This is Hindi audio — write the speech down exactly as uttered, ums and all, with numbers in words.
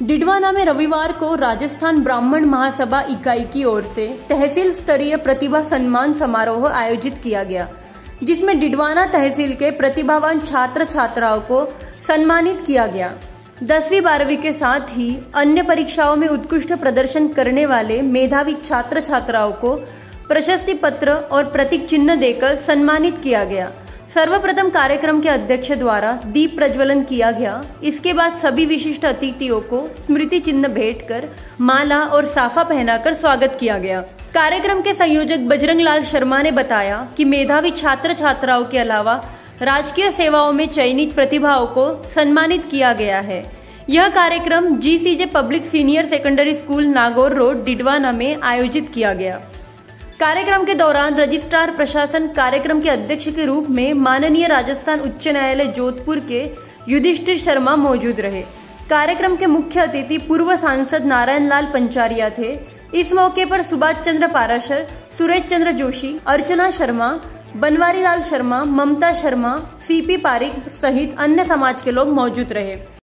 डिडवाना में रविवार को राजस्थान ब्राह्मण महासभा इकाई की ओर से तहसील स्तरीय प्रतिभा सम्मान समारोह आयोजित किया गया, जिसमें डिडवाना तहसील के प्रतिभावान छात्र छात्राओं को सम्मानित किया गया। दसवीं बारहवीं के साथ ही अन्य परीक्षाओं में उत्कृष्ट प्रदर्शन करने वाले मेधावी छात्र छात्राओं को प्रशस्ति पत्र और प्रतीक चिन्ह देकर सम्मानित किया गया। सर्वप्रथम कार्यक्रम के अध्यक्ष द्वारा दीप प्रज्वलन किया गया। इसके बाद सभी विशिष्ट अतिथियों को स्मृति चिन्ह भेंट कर माला और साफा पहनाकर स्वागत किया गया। कार्यक्रम के संयोजक बजरंग लाल शर्मा ने बताया कि मेधावी छात्र छात्राओं के अलावा राजकीय सेवाओं में चयनित प्रतिभाओं को सम्मानित किया गया है। यह कार्यक्रम GCJ public senior secondary school Nagaur road Didwana में आयोजित किया गया। कार्यक्रम के दौरान रजिस्ट्रार प्रशासन कार्यक्रम के अध्यक्ष के रूप में माननीय राजस्थान उच्च न्यायालय जोधपुर के युधिष्ठिर शर्मा मौजूद रहे। कार्यक्रम के मुख्य अतिथि पूर्व सांसद नारायण लाल पंचारिया थे। इस मौके पर सुभाष चंद्र पाराशर, सुरेश चंद्र जोशी, अर्चना शर्मा, बनवारी लाल शर्मा, ममता शर्मा, सीपी पारिक सहित अन्य समाज के लोग मौजूद रहे।